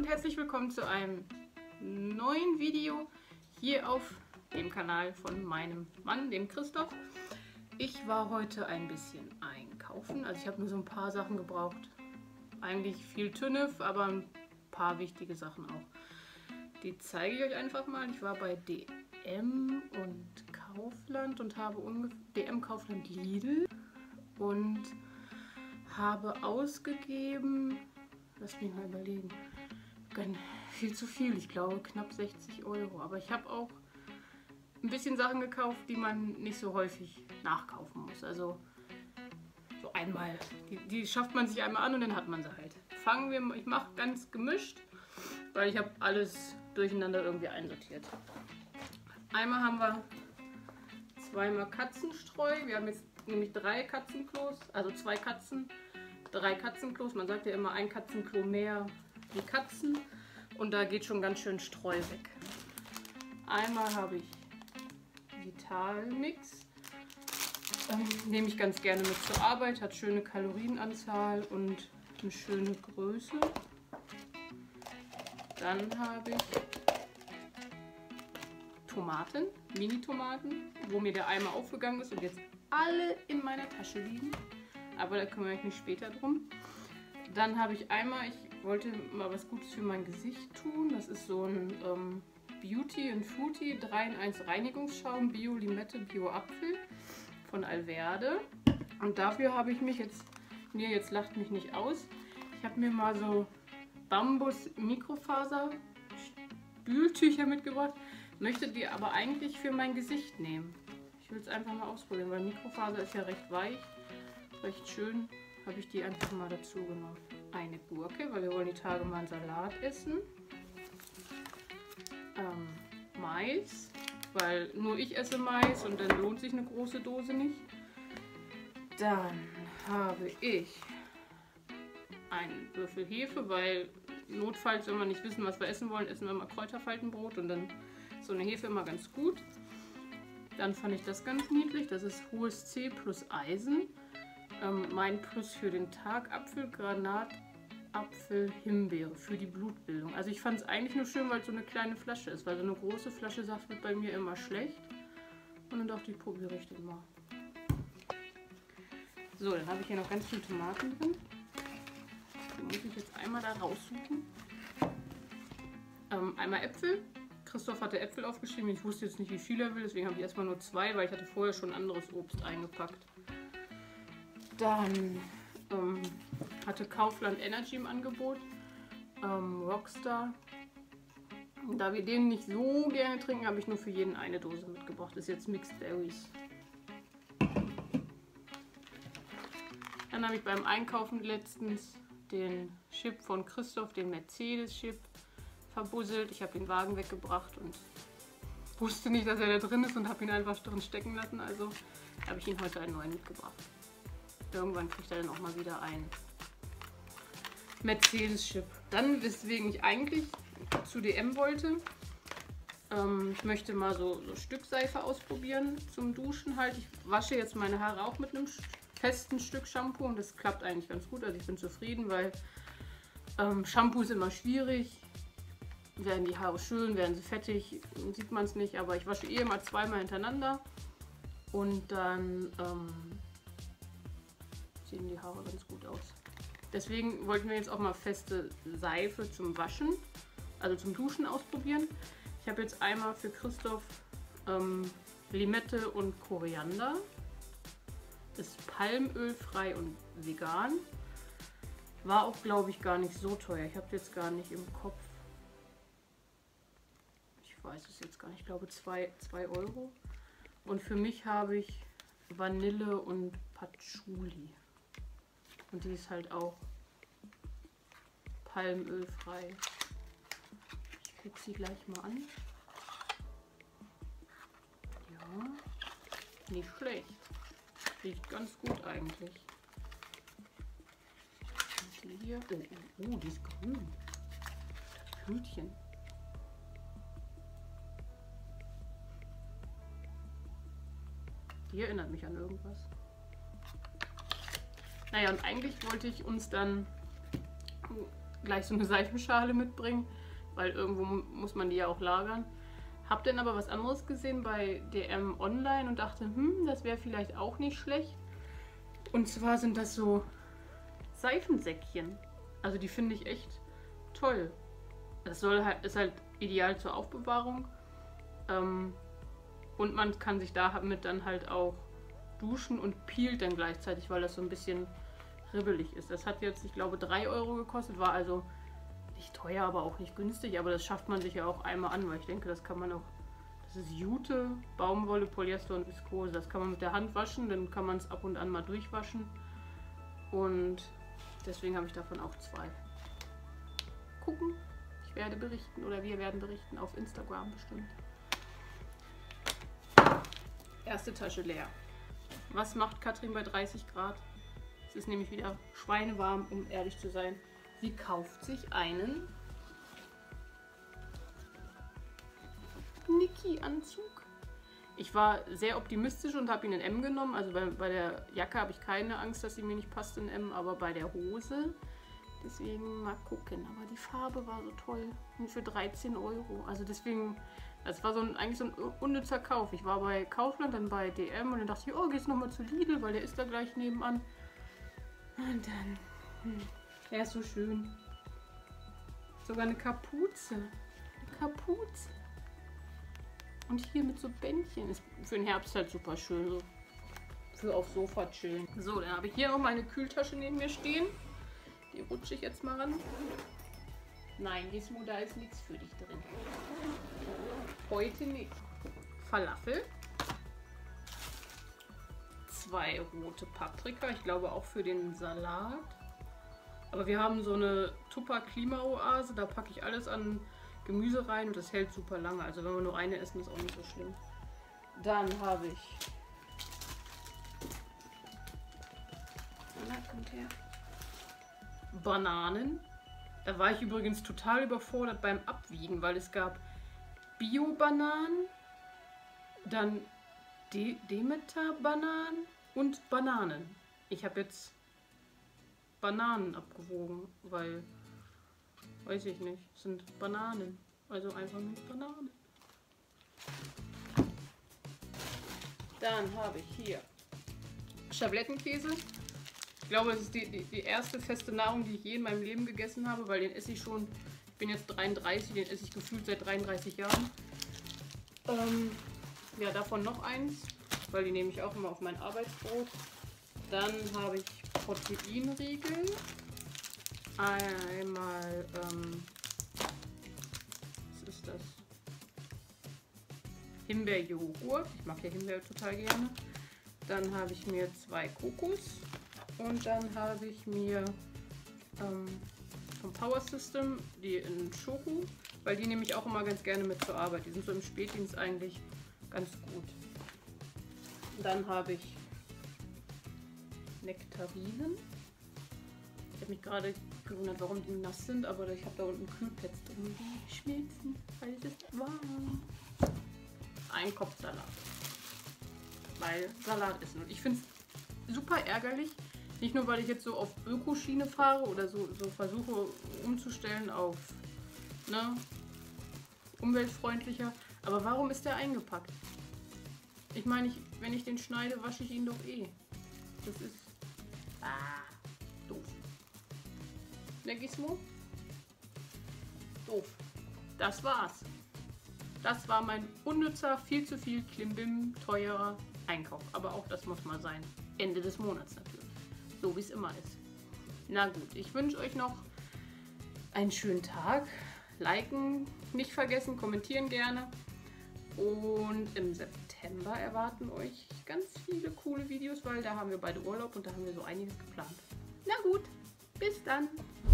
und herzlich willkommen zu einem neuen Video hier auf dem Kanal von meinem Mann, dem Christoph. Ich war heute ein bisschen einkaufen, also ich habe nur so ein paar Sachen gebraucht. Eigentlich viel Tünnef, aber ein paar wichtige Sachen auch. Die zeige ich euch einfach mal. Ich war bei DM und Kaufland und habe DM, Kaufland, Lidl und habe ausgegeben, lass mich mal überlegen, viel zu viel, ich glaube knapp 60 Euro. Aber ich habe auch ein bisschen Sachen gekauft, die man nicht so häufig nachkaufen muss. Also so einmal, die schafft man sich einmal an und dann hat man sie halt. Fangen wir mal, ich mache ganz gemischt, weil ich habe alles durcheinander irgendwie einsortiert. Einmal haben wir zweimal Katzenstreu. Wir haben jetzt nämlich 3 Katzenklos, also 2 Katzen, 3 Katzenklos. Man sagt ja immer ein Katzenklo mehr wie Katzen und da geht schon ganz schön Streu weg. Einmal habe ich Vitalmix, nehme ich ganz gerne mit zur Arbeit, hat schöne Kalorienanzahl und eine schöne Größe. Dann habe ich Tomaten, Mini-Tomaten, wo mir der Eimer aufgegangen ist und jetzt alle in meiner Tasche liegen. Aber da kümmere ich mich später drum. Dann habe ich einmal, ich wollte mal was Gutes für mein Gesicht tun. Das ist so ein Beauty & Fruity 3-in-1 Reinigungsschaum, Bio Limette, Bio Apfel von Alverde. Und dafür habe ich mich jetzt, nee, jetzt lacht mich nicht aus, ich habe mir mal so Bambus Mikrofaser Spültücher mitgebracht, möchte die aber eigentlich für mein Gesicht nehmen. Ich will es einfach mal ausprobieren, weil Mikrofaser ist ja recht weich, recht schön, habe ich die einfach mal dazu genommen. Eine Gurke, weil wir wollen die Tage mal einen Salat essen. Mais, weil nur ich esse Mais und dann lohnt sich eine große Dose nicht. Dann habe ich einen Würfel Hefe, weil notfalls, wenn wir nicht wissen, was wir essen wollen, essen wir mal Kräuterfaltenbrot und dann ist so eine Hefe immer ganz gut. Dann fand ich das ganz niedlich, das ist hohes C plus Eisen. Mein Plus für den Tag, Apfel, Granatapfel, Himbeere für die Blutbildung. Also ich fand es eigentlich nur schön, weil es so eine kleine Flasche ist, weil so eine große Flasche Saft wird bei mir immer schlecht. Und dann dachte ich, probiere ich den mal. So, dann habe ich hier noch ganz viele Tomaten drin. Die muss ich jetzt einmal da raussuchen. Einmal Äpfel. Christoph hatte Äpfel aufgeschrieben. Ich wusste jetzt nicht, wie viel er will, deswegen habe ich erstmal nur 2, weil ich hatte vorher schon anderes Obst eingepackt. Dann hatte Kaufland Energy im Angebot. Rockstar. Da wir den nicht so gerne trinken, habe ich nur für jeden eine Dose mitgebracht. Das ist jetzt Mixed Berries. Dann habe ich beim Einkaufen letztens den Chip von Christoph, den Mercedes-Chip, verbusselt. Ich habe den Wagen weggebracht und wusste nicht, dass er da drin ist und habe ihn einfach drin stecken lassen. Also habe ich ihn heute einen neuen mitgebracht. Irgendwann kriegt er dann auch mal wieder einen Mercedes-Chip. Dann, weswegen ich eigentlich zu DM wollte, ich möchte mal so Stückseife ausprobieren zum Duschen halt. Ich wasche jetzt meine Haare auch mit einem festen Stück Shampoo und das klappt eigentlich ganz gut. Also ich bin zufrieden, weil Shampoo ist immer schwierig. Werden die Haare schön, werden sie fettig, sieht man es nicht, aber ich wasche eh immer 2-mal hintereinander und dann sehen die Haare ganz gut aus. Deswegen wollten wir jetzt auch mal feste Seife zum Waschen, also zum Duschen ausprobieren. Ich habe jetzt einmal für Christoph Limette und Koriander. Ist palmölfrei und vegan. War auch, glaube ich, gar nicht so teuer. Ich habe jetzt gar nicht im Kopf. Ich weiß es jetzt gar nicht. Ich glaube 2 Euro. Und für mich habe ich Vanille und Patchouli. Und die ist halt auch palmölfrei. Ich gucke sie gleich mal an. Ja, nicht schlecht. Riecht ganz gut eigentlich. Und die hier. Oh, die ist grün. Das Hütchen. Die erinnert mich an irgendwas. Naja, und eigentlich wollte ich uns dann gleich so eine Seifenschale mitbringen, weil irgendwo muss man die ja auch lagern. Hab dann aber was anderes gesehen bei DM online und dachte, das wäre vielleicht auch nicht schlecht. Und zwar sind das so Seifensäckchen. Also die finde ich echt toll. Das ist halt ideal zur Aufbewahrung. Und man kann sich damit dann halt auch duschen und peelt dann gleichzeitig, weil das so ein bisschen ribbelig ist. Das hat jetzt, ich glaube, 3 Euro gekostet, war also nicht teuer, aber auch nicht günstig, aber das schafft man sich ja auch einmal an, weil ich denke, das kann man auch, das ist Jute, Baumwolle, Polyester und Viskose, das kann man mit der Hand waschen, dann kann man es ab und an mal durchwaschen und deswegen habe ich davon auch 2. Gucken, ich werde berichten oder wir werden berichten auf Instagram bestimmt. Erste Tasche leer. Was macht Katrin bei 30 Grad? Es ist nämlich wieder schweinewarm, um ehrlich zu sein. Sie kauft sich einen Niki-Anzug. Ich war sehr optimistisch und habe ihn in M genommen. Also bei der Jacke habe ich keine Angst, dass sie mir nicht passt in M, aber bei der Hose. Deswegen mal gucken. Aber die Farbe war so toll. Und für 13 Euro. Also deswegen, das war eigentlich so ein unnützer Kauf. Ich war bei Kaufland, dann bei DM und dann dachte ich, oh, gehst nochmal zu Lidl, weil der ist da gleich nebenan. Und dann, der ist so schön. Sogar eine Kapuze. Eine Kapuze. Und hier mit so Bändchen. Ist für den Herbst halt super schön. So für aufs Sofa chillen. So, dann habe ich hier noch meine Kühltasche neben mir stehen. Die rutsche ich jetzt mal ran. Nein, Gizmo, da ist nichts für dich drin. Heute nicht. Falafel. 2 rote Paprika. Ich glaube auch für den Salat. Aber wir haben so eine Tupper-Klima-Oase. Da packe ich alles an Gemüse rein und das hält super lange. Also wenn wir nur eine essen, ist auch nicht so schlimm. Dann habe ich... kommt her. Bananen. Da war ich übrigens total überfordert beim Abwiegen, weil es gab Bio-Bananen, dann Demeter-Bananen und Bananen. Ich habe jetzt Bananen abgewogen, weil, weiß ich nicht, es sind Bananen. Also einfach nur Bananen. Dann habe ich hier Schablettenkäse. Ich glaube, das ist die erste feste Nahrung, die ich je in meinem Leben gegessen habe, weil den esse ich schon, ich bin jetzt 33, den esse ich gefühlt seit 33 Jahren. Ja, davon noch eins, weil die nehme ich auch immer auf mein Arbeitsbrot. Dann habe ich Proteinriegel. Einmal, was ist das? Himbeerjoghurt. Ich mag ja Himbeer total gerne. Dann habe ich mir 2 Kokos. Und dann habe ich mir vom Power System die in Schoko, weil die nehme ich auch immer ganz gerne mit zur Arbeit. Die sind so im Spätdienst eigentlich ganz gut. Dann habe ich Nektarinen. Ich habe mich gerade gewundert, warum die nass sind, aber ich habe da unten Kühlpads drin, die schmilzen, weil es ist warm. Ein Kopf Salat. Weil Salat essen. Und ich finde es super ärgerlich. Nicht nur, weil ich jetzt so auf Ökoschiene fahre oder so versuche umzustellen auf umweltfreundlicher. Aber warum ist der eingepackt? Ich meine, wenn ich den schneide, wasche ich ihn doch eh. Das ist doof. Ne, Gizmo? Doof. Das war's. Das war mein unnützer, viel zu viel Klimbim, teurer Einkauf. Aber auch das muss mal sein. Ende des Monats natürlich. So wie es immer ist. Na gut, ich wünsche euch noch einen schönen Tag. Liken nicht vergessen, kommentieren gerne. Und im September erwarten euch ganz viele coole Videos, weil da haben wir beide Urlaub und da haben wir so einiges geplant. Na gut, bis dann.